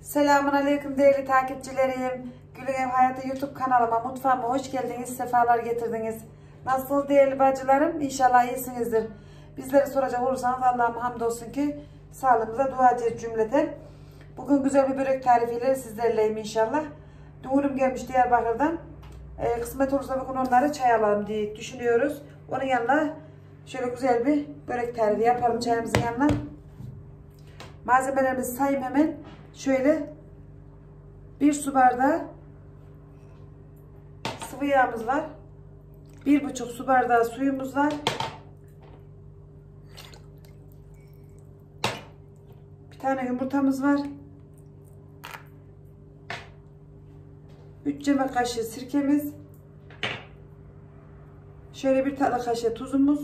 Selamun Aleyküm değerli takipçilerim. Gülün Ev Hayatı YouTube kanalıma, mutfağıma hoş geldiniz, sefalar getirdiniz. Nasılsınız değerli bacılarım? İnşallah iyisinizdir. Bizleri soracak olursanız Allah'ıma hamdolsun ki sağlığımıza dua edeceğiz cümleten. Bugün güzel bir börek tarifiyle sizlerleyim inşallah. Dumurum gelmiş Diyarbakır'dan. Kısmet olursa bugün onları çay alalım diye düşünüyoruz. Onun yanına şöyle güzel bir börek tarifi yapalım çayımızın yanına. Malzemelerimizi sayayım hemen. Şöyle 1 su bardağı sıvı yağımız var. 1,5 su bardağı suyumuz var. Bir tane yumurtamız var. 3 yemek kaşığı sirkemiz. Şöyle 1 tatlı kaşığı tuzumuz.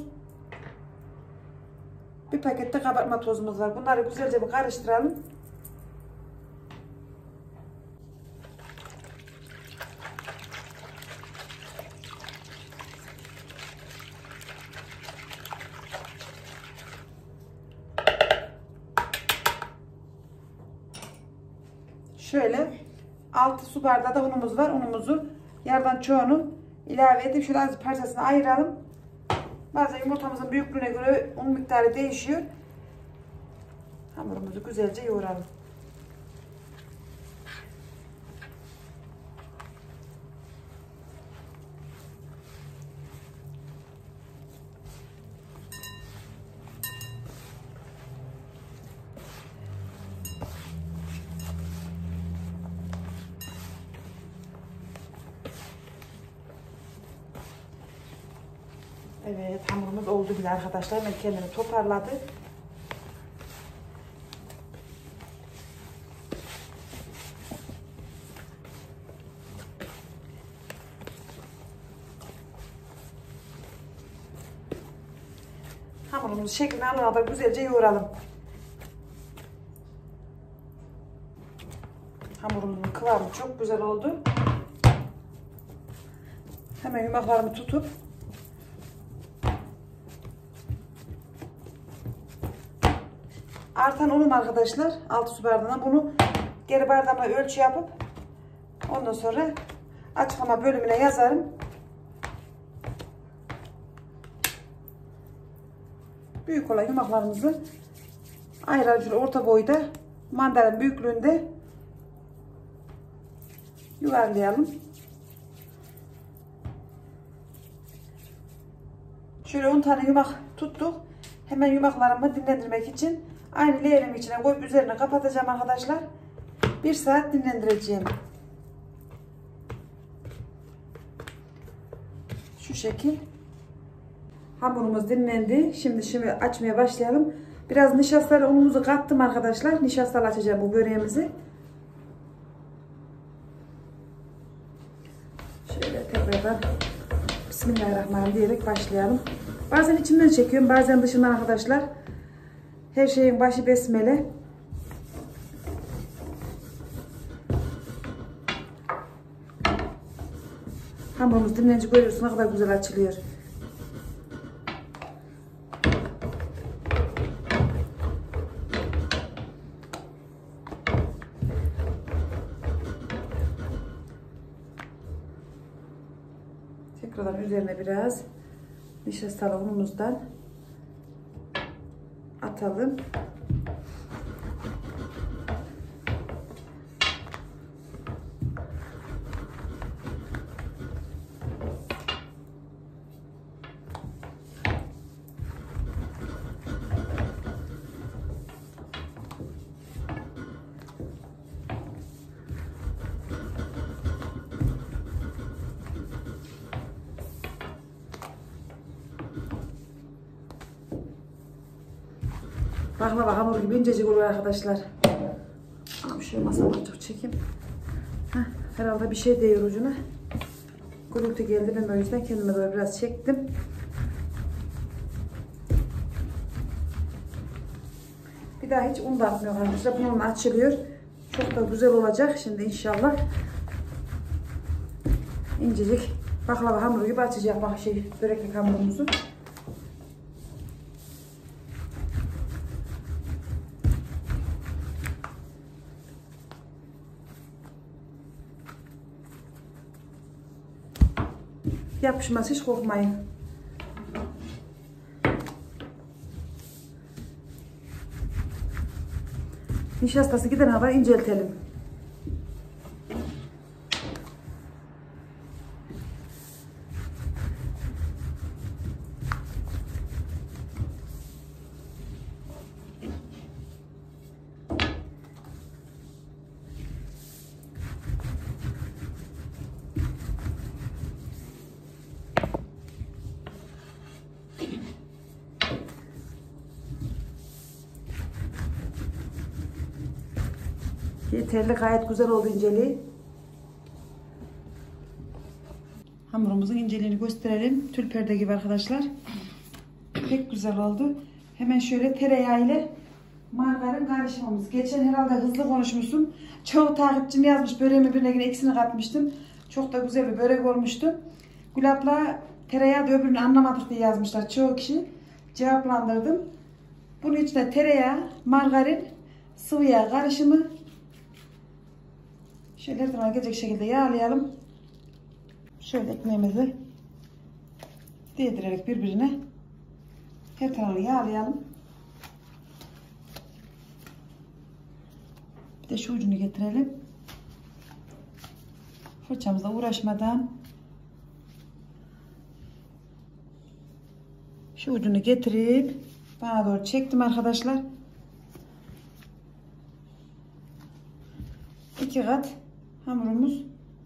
Bir pakette kabartma tozumuz var. Bunları güzelce bir karıştıralım. Şöyle 6 su bardağı da unumuz var. Unumuzu yarıdan çoğunu ilave edip şöyle az parçasını ayıralım. Bazen yumurtamızın büyüklüğüne göre un miktarı değişiyor. Hamurumuzu güzelce yoğuralım. Evet, hamurumuz oldu bile arkadaşlar. Ben kendini toparladı. Hamurumuzu şeklini alana kadar güzelce yoğuralım. Hamurumuzun kıvamı çok güzel oldu. Hemen yumaklarımı tutup artan unum arkadaşlar 6 su bardağına bunu geri bardağımla ölçü yapıp ondan sonra açıklama bölümüne yazarım. Büyük olan yumaklarımızı ayrıca orta boyda mandalina büyüklüğünde yuvarlayalım. Şöyle 10 tane yumak tuttuk. Hemen yumaklarımı dinlendirmek için aynı leğenin içine koyup üzerine kapatacağım arkadaşlar. 1 saat dinlendireceğim. Şu şekil. Hamurumuz dinlendi. Şimdi açmaya başlayalım. Biraz nişastalı unumuzu kattım arkadaşlar. Nişastalı açacağım bu böreğimizi. Şöyle tekrardan Bismillahirrahmanirrahim diyerek başlayalım. Bazen içimden çekiyorum, bazen dışından arkadaşlar. Her şeyin başı besmele. Hamurumuz dinlenince görüyorsunuz ne kadar güzel açılıyor. Tekrardan üzerine biraz nişastalı unumuzdan atalım. Baklava hamur gibi incecik oluyor arkadaşlar. Şöyle masama çok çekeyim. Herhalde bir şey değiyor ucuna. Gürültü geldi, ben o yüzden kendime böyle biraz çektim. Bir daha hiç un da atmıyor arkadaşlar. Bununla açılıyor. Çok da güzel olacak şimdi inşallah. İncecik baklava hamuru gibi açacak böreklik hamurumuzu. Yapışmaz, hiç korkmayın. Nişastası gidene kadar inceltelim. Yeterli, gayet güzel oldu inceliği. Hamurumuzun inceliğini gösterelim. Tül perde gibi arkadaşlar. Pek güzel oldu. Hemen şöyle tereyağı ile margarin karışımımız. Geçen herhalde hızlı konuşmuşum. Çoğu takipçim yazmış, böreğimi birbirine ikisini katmıştım. Çok da güzel bir börek olmuştu. Gülapla tereyağı da öbürünü anlamadık diye yazmışlar çoğu kişi. Cevaplandırdım. Bunun içinde tereyağı, margarin, sıvı yağ karışımı. Şöyle her tarafa gelecek şekilde yağlayalım. Şöyle ekmeğimizi değdirerek birbirine her tarafını yağlayalım. Bir de şu ucunu getirelim. Fırçamızla uğraşmadan şu ucunu getirip bana doğru çektim arkadaşlar. 2 kat hamurumuz.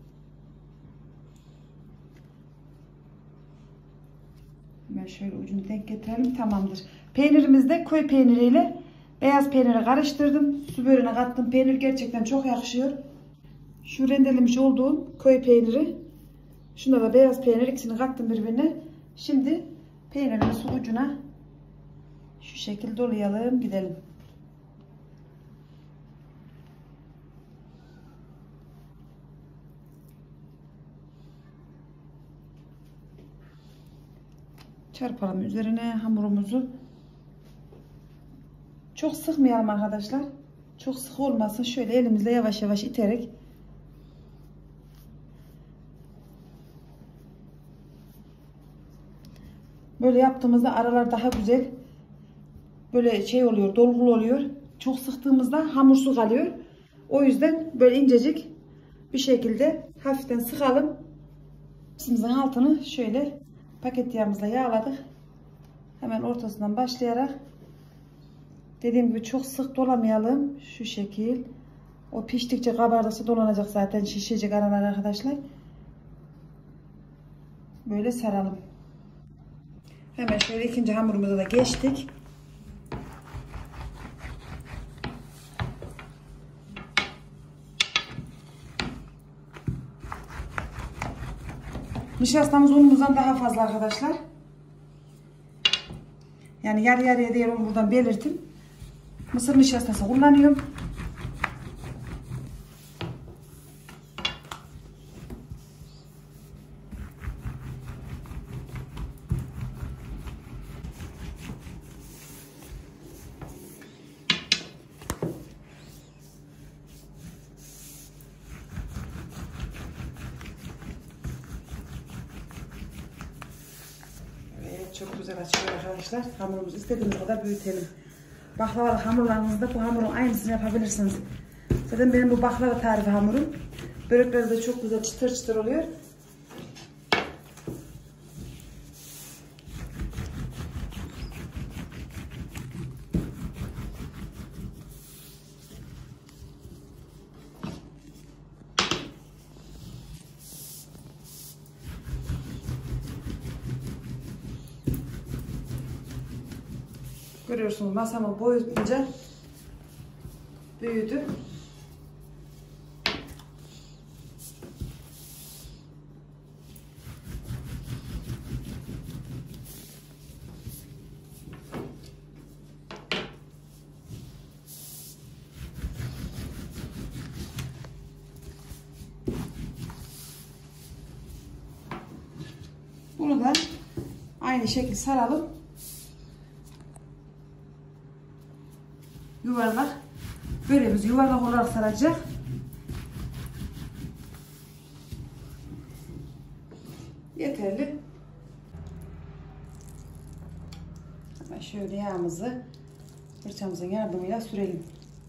Hemen şöyle ucunu denk getirelim, tamamdır. Peynirimiz de köy peyniriyle beyaz peyniri karıştırdım. Su böreğine kattım. Peynir gerçekten çok yakışıyor. Şu rendelemiş olduğum köy peyniri. Şunda da beyaz peynir, ikisini kattım birbirine. Şimdi peynirimizi ucuna şu şekilde dolayalım, gidelim. Çarpalım üzerine hamurumuzu. Çok sıkmayalım arkadaşlar. Çok sık olmasın. Şöyle elimizle yavaş yavaş iterek böyle yaptığımızda aralar daha güzel böyle şey oluyor, dolgulu oluyor. Çok sıktığımızda hamursu kalıyor. O yüzden böyle incecik bir şekilde hafiften sıkalım. Bizim altını şöyle paket yağımızla yağladık. Hemen ortasından başlayarak dediğim gibi çok sık dolamayalım. Şu şekil. O piştikçe kabardıkça dolanacak zaten, şişecek aralar arkadaşlar. Böyle saralım. Hemen şöyle ikinci hamurumuza da geçtik. Nişastamız unumuzdan daha fazla arkadaşlar. Yani yarı yarıya değil, onu buradan belirtin. Mısır nişastası kullanıyorum. Çok güzel açıyor arkadaşlar. Hamurumuzu istediğimiz kadar büyütelim. Baklavalı hamurlarınızda bu hamurun aynısını yapabilirsiniz. Zaten benim bu baklava tarifi hamurum. Börekleri de çok güzel çıtır çıtır oluyor. Görüyorsunuz, masamı boyutunca büyüdü. Bunu da aynı şekilde saralım. Yuvarlak. Böreğimiz yuvarlak olarak saracak. yeterli. Hemen şöyle yağımızı fırçamızın yardımıyla sürelim.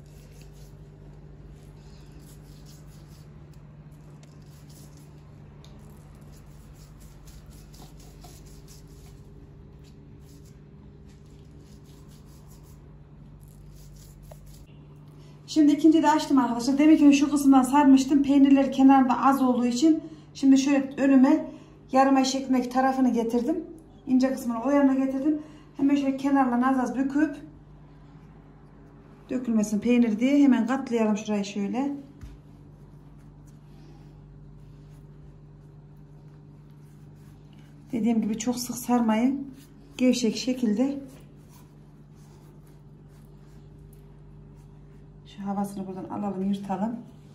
Şimdi ikinci de açtım arkadaşlar. Demek ki şu kısımdan sarmıştım. Peynirleri kenarında az olduğu için şimdi şöyle önüme yarım eş ekmek tarafını getirdim. İnce kısmını o yana getirdim. Hemen şöyle kenarlarını az az büküp dökülmesin peynir diye hemen katlayalım şurayı şöyle. Dediğim gibi çok sık sarmayın. Gevşek şekilde. Şu havasını buradan alalım, yırtalım.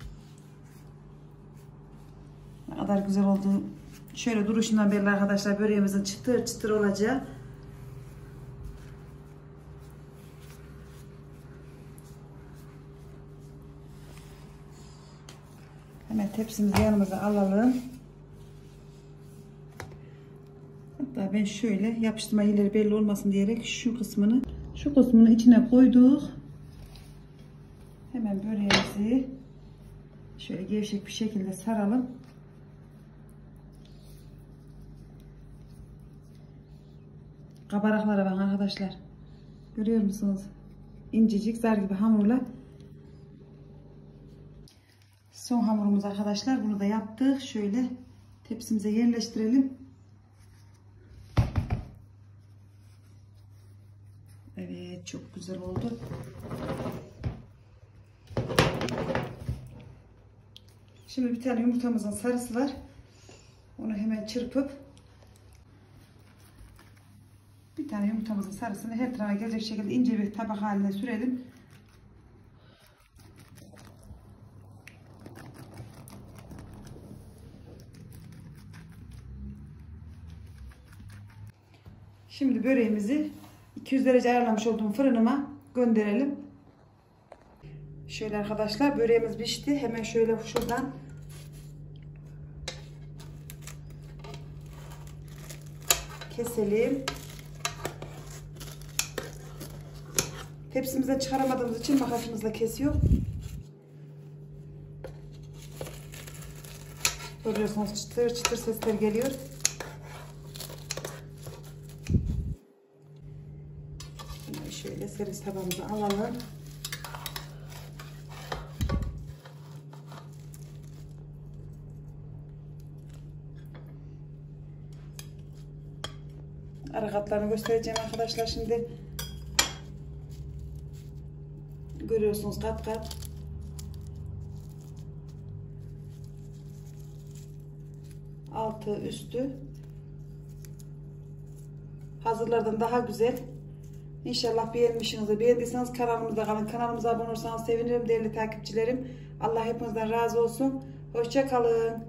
Ne kadar güzel oldu. Şöyle duruşundan belli arkadaşlar, böreğimizin çıtır çıtır olacağı. Hemen tepsimizi yanımıza alalım. Hatta ben şöyle yapıştırma yerleri belli olmasın diyerek şu kısmını içine koyduk. Hemen böreğimizi şöyle gevşek bir şekilde saralım. Kabaraklara bakın arkadaşlar. Görüyor musunuz? İncecik zar gibi hamurla. Son hamurumuz arkadaşlar. Bunu da yaptık. Şöyle tepsimize yerleştirelim. Evet, çok güzel oldu. Şimdi bir tane yumurtamızın sarısı var. Onu hemen çırpıp bir tane yumurtamızın sarısını her tarafa gelecek şekilde ince bir tabak haline sürelim. Şimdi böreğimizi 200 derece ayarlamış olduğum fırınıma gönderelim. Şöyle arkadaşlar, böreğimiz pişti. Hemen şöyle şuradan keselim. Tepsimize çıkaramadığımız için makasımızla kesiyor. Görüyorsunuz, çıtır çıtır sesler geliyor. Şimdi şöyle servis tabağımıza alalım. Ara katlarını göstereceğim arkadaşlar şimdi. Görüyorsunuz, kat kat. Altı üstü. Hazırlardan daha güzel. İnşallah beğenmişsinizdir. Beğendiyseniz kanalımıza kalın. Kanalımıza abone olursanız sevinirim değerli takipçilerim. Allah hepinizden razı olsun. Hoşça kalın.